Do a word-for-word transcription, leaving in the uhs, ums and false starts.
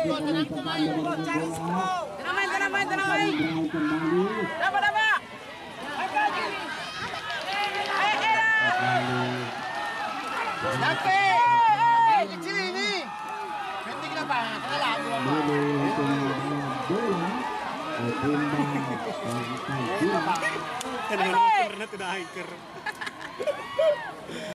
tenang main, tenang main, tenang main. Dapat, dapat. Eh, eh. Sampai. Eh, kecil ini. Penting apa? Kena lagu apa? Bola. Bola. Tidak hiker.